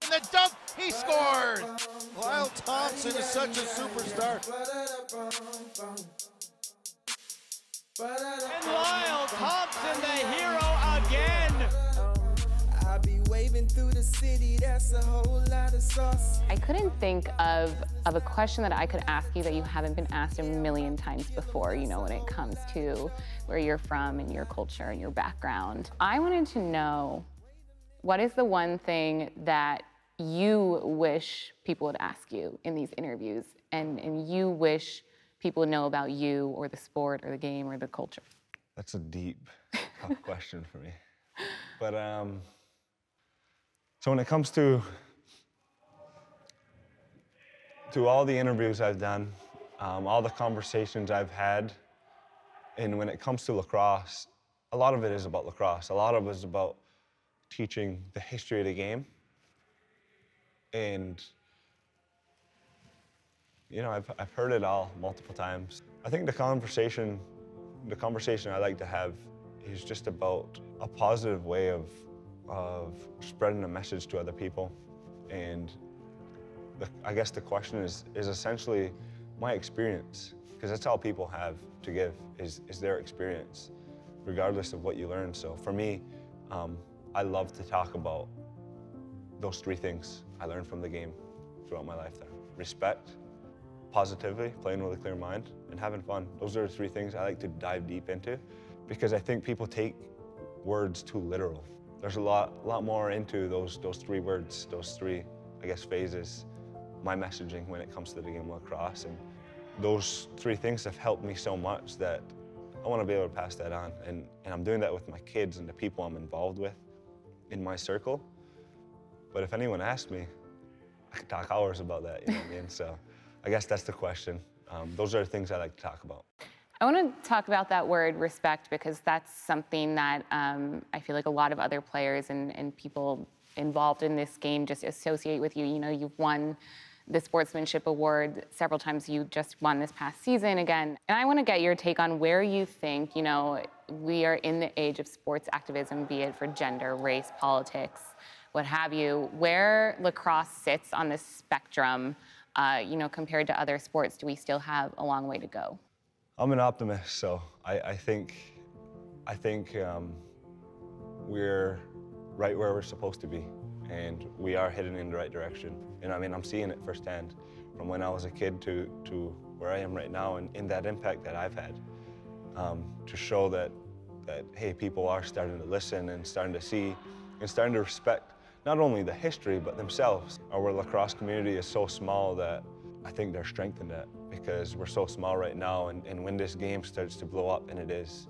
and the dunk, he scores! Lyle Thompson is such a superstar. And Lyle Thompson, the hero again! I be waving through the city, that's a whole lot of sauce. I couldn't think of a question that I could ask you that you haven't been asked a million times before, you know, when it comes to where you're from and your culture and your background. I wanted to know, what is the one thing that you wish people would ask you in these interviews and you wish people would know about you or the sport or the game or the culture? That's a deep, tough question for me. But, so when it comes to all the interviews I've done, all the conversations I've had, and when it comes to lacrosse, a lot of it is about lacrosse. A lot of it is about teaching the history of the game. And, you know, I've heard it all multiple times. I think the conversation I like to have is just about a positive way of spreading a message to other people. And I guess the question is essentially my experience, because that's all people have to give is their experience, regardless of what you learn. So for me, I love to talk about those three things I learned from the game throughout my lifetime. Respect, positively, playing with a clear mind, and having fun. Those are the three things I like to dive deep into, because I think people take words too literal. There's a lot more into those three words, those three, I guess, phases, my messaging when it comes to the game of lacrosse. And those three things have helped me so much that I want to be able to pass that on. And I'm doing that with my kids and the people I'm involved with in my circle. But if anyone asked me, I could talk hours about that, you know what I mean? So I guess that's the question. Those are the things I like to talk about. I want to talk about that word, respect, because that's something that I feel like a lot of other players and people involved in this game just associate with you. You know, you've won the Sportsmanship Award several times. You just won this past season again. And I want to get your take on where you think, you know, we are in the age of sports activism, be it for gender, race, politics, what have you, where lacrosse sits on this spectrum, you know, compared to other sports. Do we still have a long way to go? I'm an optimist, so I think we're right where we're supposed to be, and we are heading in the right direction. And I mean, I'm seeing it firsthand from when I was a kid to where I am right now, and in that impact that I've had, to show that hey, people are starting to listen and starting to see and starting to respect not only the history but themselves. Our lacrosse community is so small that I think there's strength in that, because we're so small right now, and when this game starts to blow up, and it is,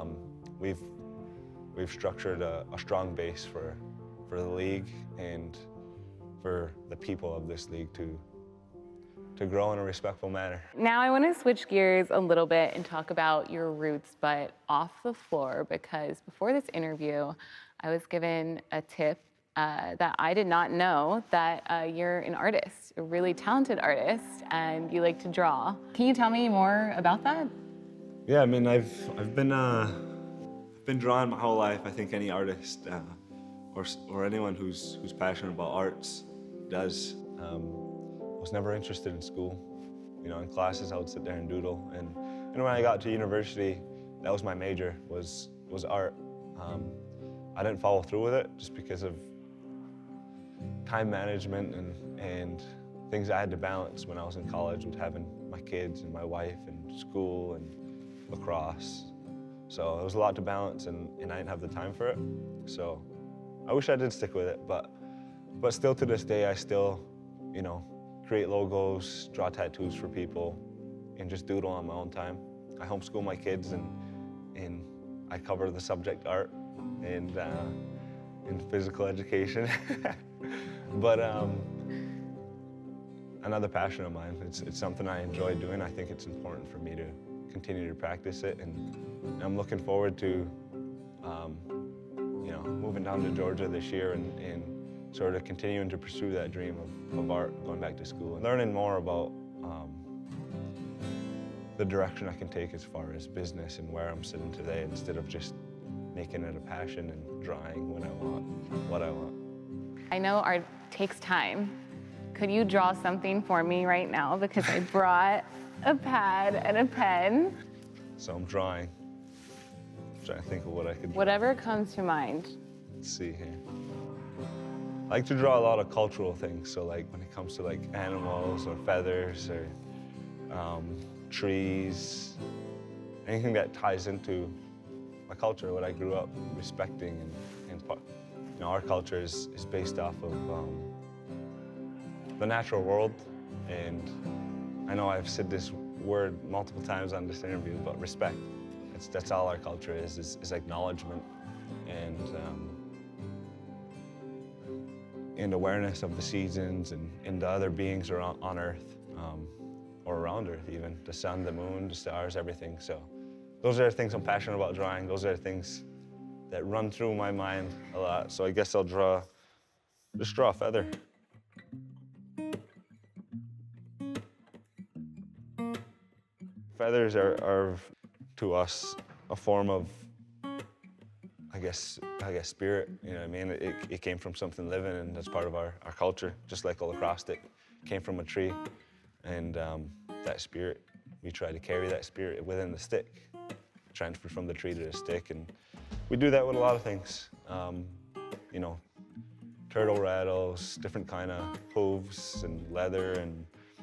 we've structured a strong base for the league and for the people of this league to grow in a respectful manner. Now I want to switch gears a little bit and talk about your roots, but off the floor, because before this interview, I was given a tip that I did not know, that you're an artist, a really talented artist, and you like to draw. Can you tell me more about that? Yeah, I mean, I've been drawing my whole life. I think any artist or anyone who's passionate about arts does. I was never interested in school. You know, in classes I would sit there and doodle, and when I got to university, that was my major, was art. I didn't follow through with it just because of time management and things I had to balance when I was in college with having my kids and my wife and school and lacrosse. So it was a lot to balance, and I didn't have the time for it. So I wish I did stick with it, but still to this day, I still, you know, create logos, draw tattoos for people, and just doodle on my own time. I homeschool my kids, and I cover the subject art and in physical education. But another passion of mine. It's something I enjoy doing. I think it's important for me to continue to practice it, and I'm looking forward to you know, moving down to Georgia this year and sort of continuing to pursue that dream of art, going back to school and learning more about the direction I can take as far as business and where I'm sitting today, instead of just making it a passion and drawing when I want, what I want. I know our takes time. Could you draw something for me right now? Because I brought a pad and a pen. So I'm drawing. I'm trying to think of what I could draw. Whatever comes to mind. Let's see here. I like to draw a lot of cultural things. So like when it comes to like animals or feathers or trees, anything that ties into my culture, what I grew up respecting, and you know, our culture is based off of the natural world. And I know I've said this word multiple times on this interview, but respect. That's all our culture is acknowledgement and awareness of the seasons and the other beings around on Earth, or around Earth even, the sun, the moon, the stars, everything. So those are the things I'm passionate about drawing. Those are the things that run through my mind a lot. So I guess I'll just draw a feather. Feathers are to us a form of, I guess spirit, you know what I mean? It came from something living, and that's part of our culture, just like a lacrosse stick came from a tree. And that spirit, we try to carry that spirit within the stick, transfer from the tree to the stick. And we do that with a lot of things. You know, turtle rattles, different kind of hooves and leather, and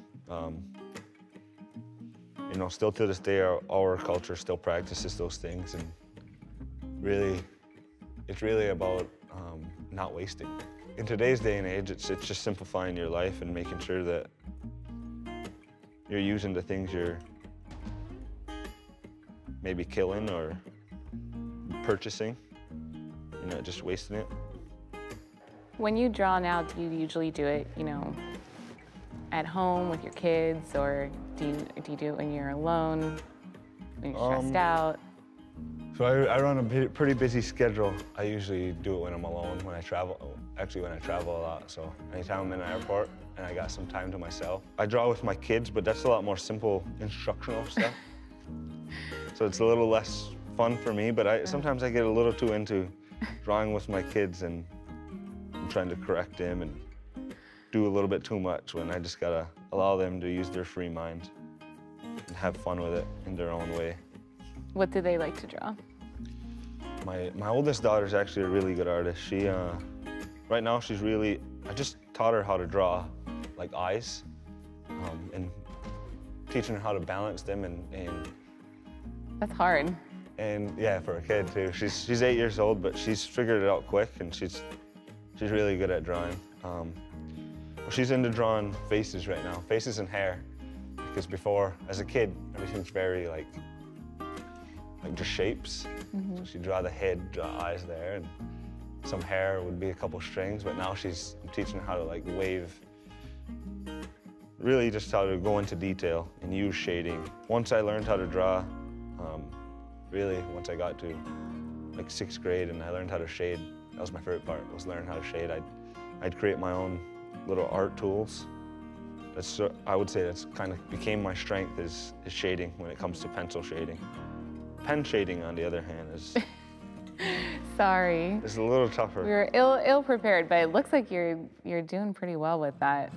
you know, still to this day, our culture still practices those things. And really, it's really about not wasting. In today's day and age, it's just simplifying your life and making sure that you're using the things you're maybe killing or purchasing. You're not just wasting it. When you draw now, do you usually do it, you know, at home with your kids, or do you do it when you're alone, when you're stressed out? So I run a pretty busy schedule. I usually do it when I'm alone, when I travel. Actually, when I travel a lot. So anytime I'm in an airport and I got some time to myself. I draw with my kids, but that's a lot more simple instructional stuff. So it's a little less fun for me, but sometimes I get a little too into drawing with my kids, and I'm trying to correct them and do a little bit too much, when I just gotta allow them to use their free mind and have fun with it in their own way. What do they like to draw? My oldest daughter's actually a really good artist. She, right now she's really, I just taught her how to draw like eyes, and teaching her how to balance them and That's hard. And yeah, for a kid too. She's 8 years old, but she's figured it out quick, and she's really good at drawing. She's into drawing faces right now, faces and hair, because before, as a kid, everything's very like just shapes. So she'd draw the head, draw eyes there, and some hair would be a couple strings, but now I'm teaching her how to like wave, really just how to go into detail and use shading. Once I learned how to draw, really, once I got to like 6th grade and I learned how to shade, that was my favorite part, was learning how to shade. I'd create my own little art tools. I would say that's kind of became my strength, is shading when it comes to pencil shading. Pen shading, on the other hand, is Sorry. It's a little tougher. We were ill prepared, but it looks like you're doing pretty well with that.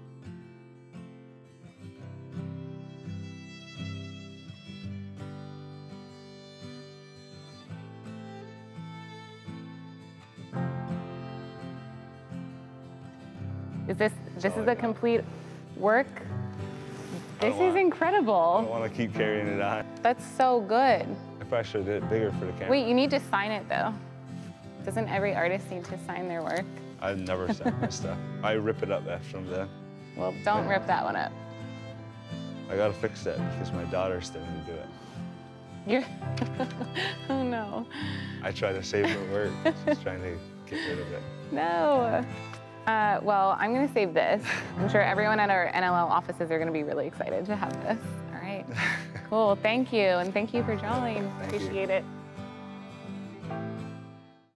This is the complete work? This is incredible. I don't want to keep carrying it on. That's so good. I probably should have did it bigger for the camera. Wait, you need to sign it though. Doesn't every artist need to sign their work? I've never signed my stuff. I rip it up after I'm done. Well, don't rip that one up. I gotta fix that because my daughter's starting to do it. You're oh no. I try to save her work. She's trying to get rid of it. No. Well, I'm gonna save this. I'm sure everyone at our NLL offices are gonna be really excited to have this. All right. Cool, thank you, and thank you for drawing. Appreciate it.